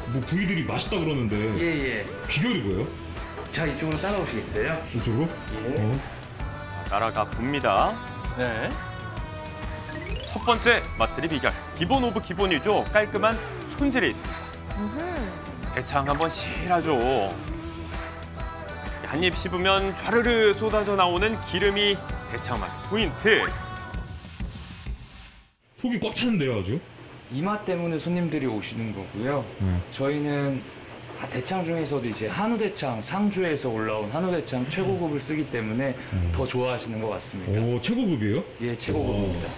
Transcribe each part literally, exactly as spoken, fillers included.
뭐 부위들이 맛있다 그러는데 예예. 비결이 뭐예요? 자, 이쪽으로 따라오시겠어요? 이쪽으로? 예. 어. 따라가 봅니다. 네. 첫 번째 맛술의 비결. 기본 오브 기본이죠. 깔끔한 손질에 있습니다. 대창 한번 실하죠. 한 입 씹으면 좌르르 쏟아져 나오는 기름이 대창 맛 포인트. 속이 꽉 차는데요, 아주? 이 맛 때문에 손님들이 오시는 거고요. 네. 저희는 아, 대창 중에서도 이제 한우 대창, 상주에서 올라온 한우 대창 최고급을 쓰기 때문에 음. 더 좋아하시는 것 같습니다. 오, 최고급이에요? 예, 최고급입니다.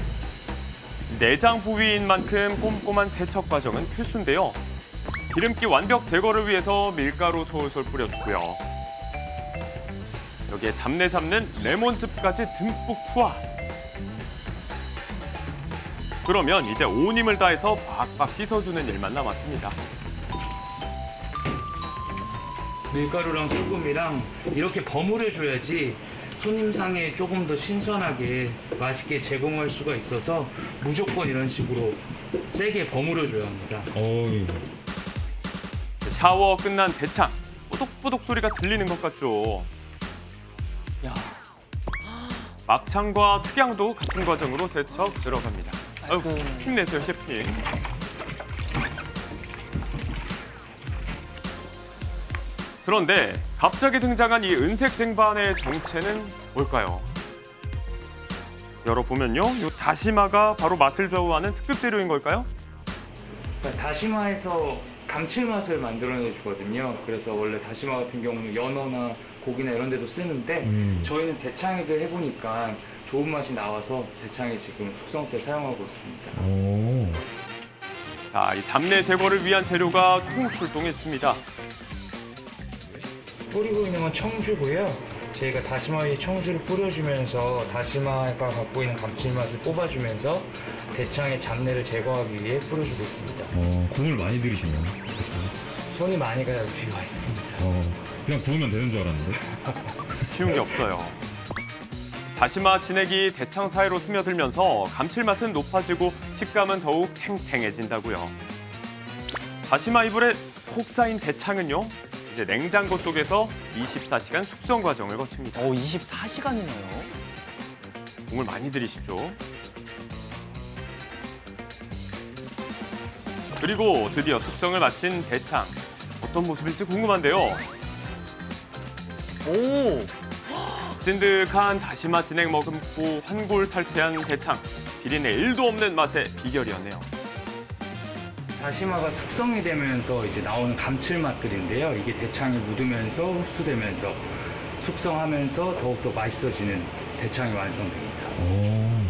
내장 부위인 만큼 꼼꼼한 세척 과정은 필수인데요. 기름기 완벽 제거를 위해서 밀가루 솔솔 뿌려주고요. 여기에 잡내 잡는 레몬즙까지 듬뿍 투하. 그러면 이제 온 힘을 다해서 박박 씻어주는 일만 남았습니다. 밀가루랑 소금이랑 이렇게 버무려줘야지 손님상에 조금 더 신선하게 맛있게 제공할 수가 있어서 무조건 이런 식으로 세게 버무려줘야 합니다. 어이. 샤워 끝난 대창. 뽀독뽀독 소리가 들리는 것 같죠. 야. 막창과 특양도 같은 과정으로 세척 들어갑니다. 아유, 아이고. 힘내세요, 셰프님. 그런데 갑자기 등장한 이 은색 쟁반의 정체는 뭘까요? 열어보면요, 이 다시마가 바로 맛을 좌우하는 특급 재료인 걸까요? 그러니까 다시마에서 감칠맛을 만들어내주거든요. 그래서 원래 다시마 같은 경우는 연어나 고기나 이런 데도 쓰는데 음. 저희는 대창에도 해보니까 좋은 맛이 나와서 대창에 지금 숙성 때 사용하고 있습니다. 오. 자, 이 잡내 제거를 위한 재료가 총 출동했습니다. 뿌리고 있는 건 청주고요. 저희가 다시마 위에 청주를 뿌려주면서 다시마가 갖고 있는 감칠맛을 뽑아주면서 대창의 잡내를 제거하기 위해 뿌려주고 있습니다. 어, 국물 많이 들이시네요. 손이 많이 가야 필요가 있습니다. 어, 그냥 구우면 되는 줄 알았는데. 쉬운 게 없어요. 다시마 진액이 대창 사이로 스며들면서 감칠맛은 높아지고 식감은 더욱 탱탱해진다고요. 다시마 이불에 푹 쌓인 대창은요, 이제 냉장고 속에서 이십사 시간 숙성 과정을 거칩니다. 오, 이십사 시간이나요? 국물 많이 들이시죠. 그리고 드디어 숙성을 마친 대창. 어떤 모습일지 궁금한데요. 오. 찐득한 다시마 진액 머금고 환골탈태한 대창. 비린내 일도 없는 맛의 비결이었네요. 다시마가 숙성이 되면서 이제 나오는 감칠맛들인데요. 이게 대창에 묻으면서 흡수되면서 숙성하면서 더욱더 맛있어지는 대창이 완성됩니다. 오.